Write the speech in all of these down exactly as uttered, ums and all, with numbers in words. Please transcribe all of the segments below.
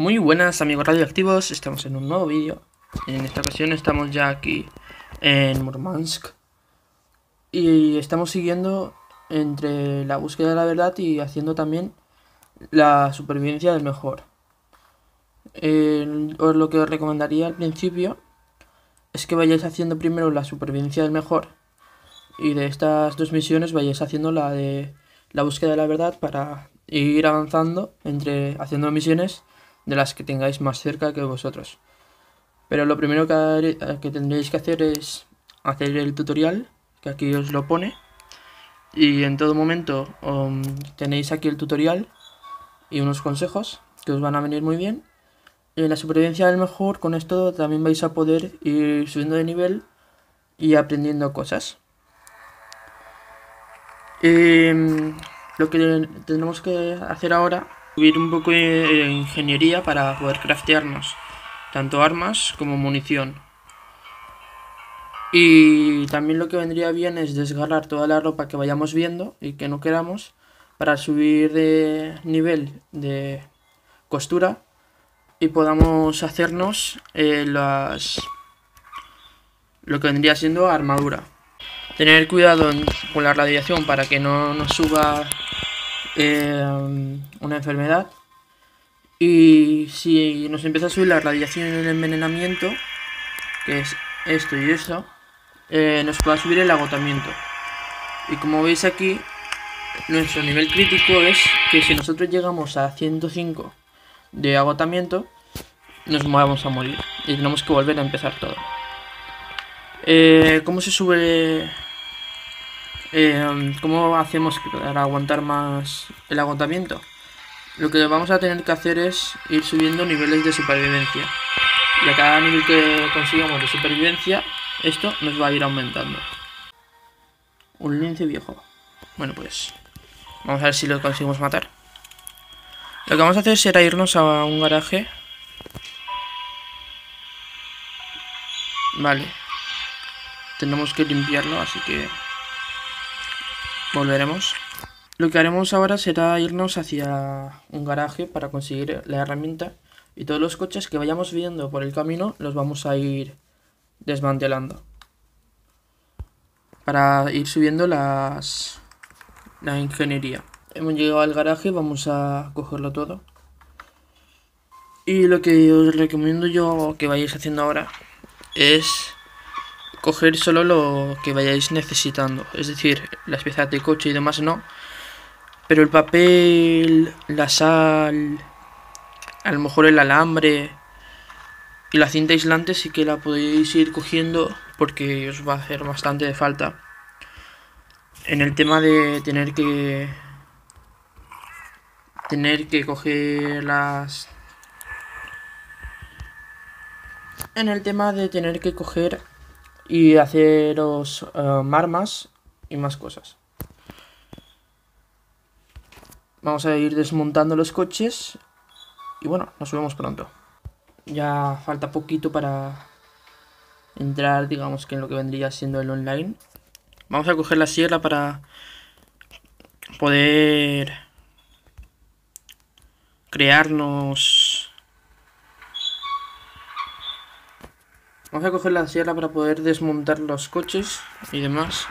Muy buenas amigos radioactivos, estamos en un nuevo vídeo. En esta ocasión estamos ya aquí en Murmansk y estamos siguiendo entre la búsqueda de la verdad y haciendo también la supervivencia del mejor. Eh, os lo que os recomendaría al principio es que vayáis haciendo primero la supervivencia del mejor y de estas dos misiones vayáis haciendo la de la búsqueda de la verdad para ir avanzando entre haciendo misiones de las que tengáis más cerca que vosotros. Pero lo primero que, haré, que tendréis que hacer es hacer el tutorial, que aquí os lo pone, y en todo momento um, tenéis aquí el tutorial y unos consejos que os van a venir muy bien. Y en la supervivencia del mejor, con esto también vais a poder ir subiendo de nivel y aprendiendo cosas. Eh, lo que tenemos que hacer ahora es subir un poco de ingeniería para poder craftearnos tanto armas como munición. Y también lo que vendría bien es desgarrar toda la ropa que vayamos viendo y que no queramos para subir de nivel de costura y podamos hacernos eh, las lo que vendría siendo armadura. Tener cuidado en, con la radiación para que no nos suba eh, una enfermedad. Y si nos empieza a subir la radiación y el envenenamiento, que es esto y esto, eh, nos puede subir el agotamiento. Y como veis aquí, nuestro nivel crítico es que si nosotros llegamos a ciento cinco de agotamiento, nos vamos a morir y tenemos que volver a empezar todo. Eh, ¿Cómo se sube? Eh, ¿Cómo hacemos para aguantar más el agotamiento? Lo que vamos a tener que hacer es ir subiendo niveles de supervivencia. Y a cada nivel que consigamos de supervivencia, esto nos va a ir aumentando. Un lince viejo. Bueno, pues vamos a ver si lo conseguimos matar. Lo que vamos a hacer será irnos a un garaje. Vale. Tenemos que limpiarlo, así que volveremos. Lo que haremos ahora será irnos hacia un garaje para conseguir la herramienta. Y todos los coches que vayamos viendo por el camino los vamos a ir desmantelando. Para ir subiendo las la ingeniería. Hemos llegado al garaje, vamos a cogerlo todo. Y lo que os recomiendo yo que vayáis haciendo ahora es coger solo lo que vayáis necesitando. Es decir, las piezas de coche y demás no. Pero el papel, la sal, a lo mejor el alambre y la cinta aislante sí que la podéis ir cogiendo porque os va a hacer bastante de falta. En el tema de tener que tener que coger las en el tema de tener que coger y haceros um, armas y más cosas. Vamos a ir desmontando los coches y bueno, nos vemos pronto. Ya falta poquito para entrar, digamos que en lo que vendría siendo el online. Vamos a coger la sierra para poder crearnos... Vamos a coger la sierra para poder desmontar los coches y demás.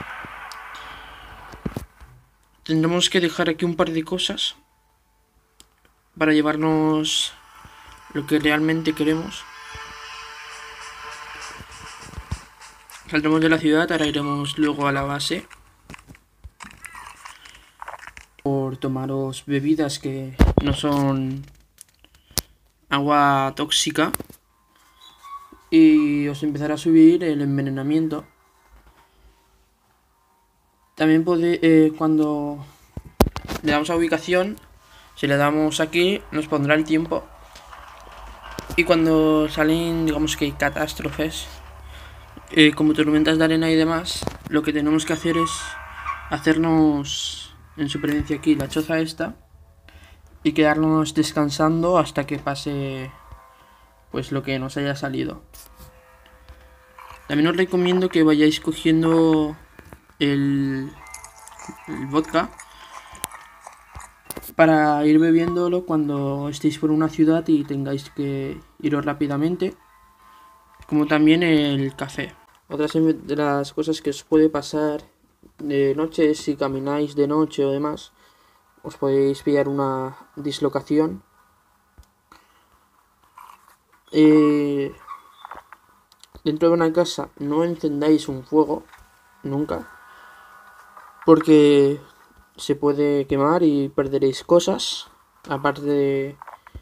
Tendremos que dejar aquí un par de cosas para llevarnos lo que realmente queremos. Saldremos de la ciudad, ahora iremos luego a la base por tomaros bebidas que no son agua tóxica y os empezará a subir el envenenamiento. También puede, eh, cuando le damos a ubicación, si le damos aquí, nos pondrá el tiempo. Y cuando salen, digamos que catástrofes, eh, como tormentas de arena y demás, lo que tenemos que hacer es hacernos en supervivencia aquí la choza esta y quedarnos descansando hasta que pase pues lo que nos haya salido. También os recomiendo que vayáis cogiendo el, el vodka para ir bebiéndolo cuando estéis por una ciudad y tengáis que iros rápidamente, como también el café. Otra de las cosas que os puede pasar de noche es si camináis de noche o demás, os podéis pillar una dislocación. Eh, dentro de una casa no encendáis un fuego nunca, porque se puede quemar y perderéis cosas, aparte de,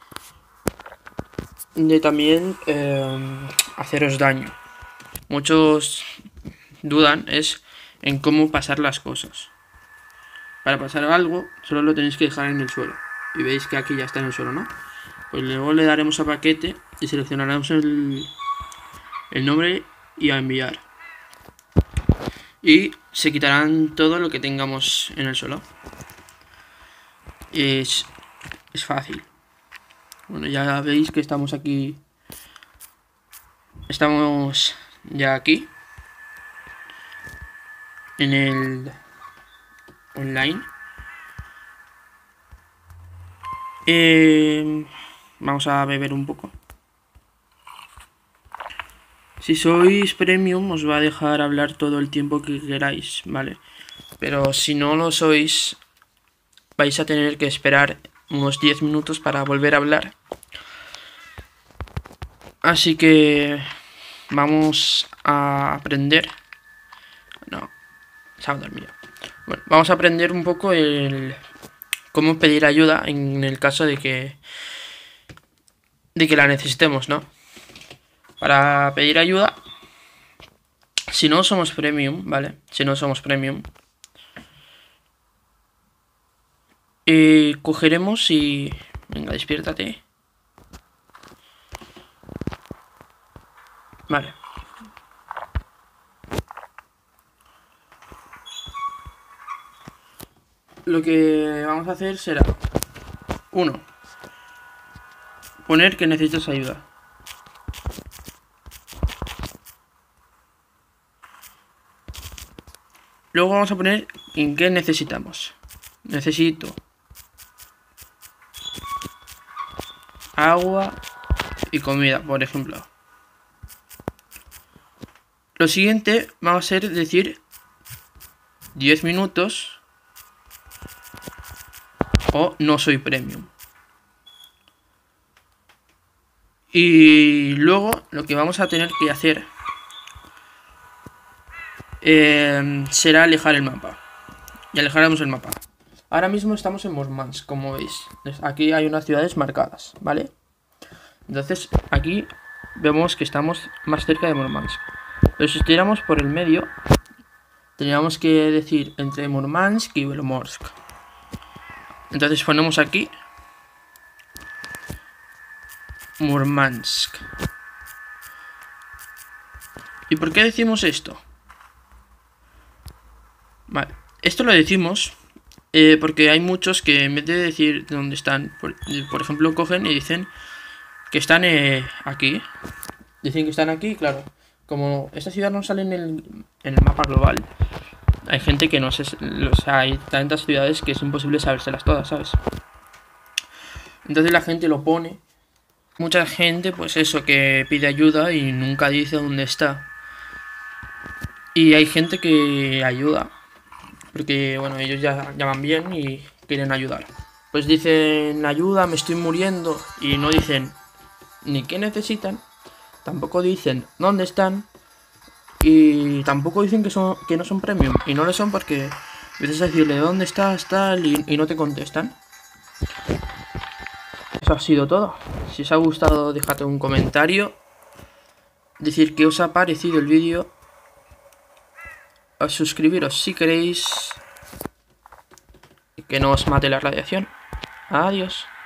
de también eh, haceros daño. Muchos dudan es en cómo pasar las cosas. Para pasar algo solo lo tenéis que dejar en el suelo, y veis que aquí ya está en el suelo, ¿no? Pues luego le daremos a paquete y seleccionaremos el, el nombre y a enviar. Y se quitarán todo lo que tengamos en el suelo. Es, es fácil. Bueno, ya veis que estamos aquí. Estamos ya aquí. En el online. Eh, vamos a beber un poco. Si sois premium os va a dejar hablar todo el tiempo que queráis, ¿vale? Pero si no lo sois, vais a tener que esperar unos diez minutos para volver a hablar. Así que vamos a aprender. No, se ha dormido. Bueno, vamos a aprender un poco el cómo pedir ayuda en el caso de que de que la necesitemos, ¿no? Para pedir ayuda, si no somos premium, ¿vale? Si no somos premium, eh, cogeremos y... Venga, despiértate. Vale. Lo que vamos a hacer será... Uno. Poner que necesitas ayuda. Luego vamos a poner en qué necesitamos. Necesito agua y comida, por ejemplo. Lo siguiente va a ser decir diez minutos o no soy premium. Y luego lo que vamos a tener que hacer eh, será alejar el mapa. Y alejaremos el mapa. Ahora mismo estamos en Murmansk, como veis. Aquí hay unas ciudades marcadas, ¿vale? Entonces aquí vemos que estamos más cerca de Murmansk. Pero si estuviéramos por el medio, tendríamos que decir entre Murmansk y Belomorsk. Entonces ponemos aquí Murmansk. ¿Y por qué decimos esto? Vale, esto lo decimos eh, porque hay muchos que en vez de decir dónde están, por, por ejemplo, cogen y dicen que están eh, aquí. Dicen que están aquí, claro. Como esta ciudad no sale en el, en el mapa global, hay gente que no sé, o sea, hay tantas ciudades que es imposible sabérselas todas, ¿sabes? Entonces la gente lo pone. Mucha gente, pues eso, que pide ayuda y nunca dice dónde está. Y hay gente que ayuda, porque, bueno, ellos ya llaman bien y quieren ayudar. Pues dicen, ayuda, me estoy muriendo, y no dicen ni qué necesitan, tampoco dicen dónde están, y tampoco dicen que, son, que no son premium, y no lo son porque empiezas a decirle dónde estás, tal, y, y no te contestan. Eso ha sido todo. Si os ha gustado, dejad un comentario, decir qué os ha parecido el vídeo, suscribiros si queréis, y que no os mate la radiación. Adiós.